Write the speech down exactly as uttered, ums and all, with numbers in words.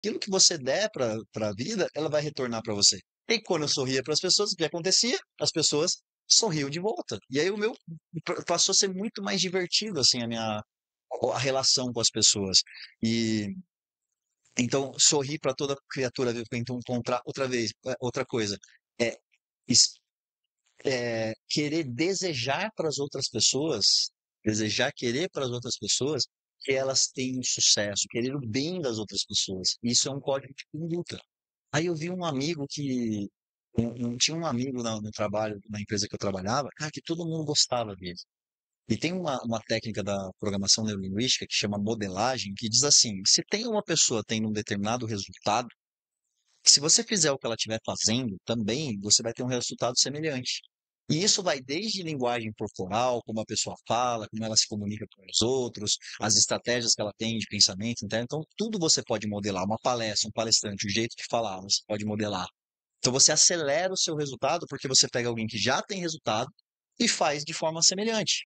aquilo que você der para para a vida, ela vai retornar para você. E quando eu sorria para as pessoas, o que acontecia? As pessoas sorriam de volta. E aí o meu pa- passou a ser muito mais divertido, assim, a minha a relação com as pessoas. E então, sorrir para toda criatura viva. Então, encontrar outra vez, é, outra coisa, é, es- é querer desejar para as outras pessoas, desejar querer para as outras pessoas que elas tenham sucesso, querer o bem das outras pessoas. Isso é um código de conduta. Aí eu vi um amigo que um- um- tinha um amigo na- no trabalho, na empresa que eu trabalhava, cara, que todo mundo gostava dele. E tem uma, uma técnica da programação neurolinguística que chama modelagem, que diz assim: se tem uma pessoa tendo um determinado resultado, se você fizer o que ela estiver fazendo, também você vai ter um resultado semelhante. E isso vai desde linguagem corporal, como a pessoa fala, como ela se comunica com os outros, as estratégias que ela tem de pensamento, entende? Então, tudo você pode modelar. Uma palestra, um palestrante, o jeito de falar, você pode modelar. Então, você acelera o seu resultado porque você pega alguém que já tem resultado e faz de forma semelhante.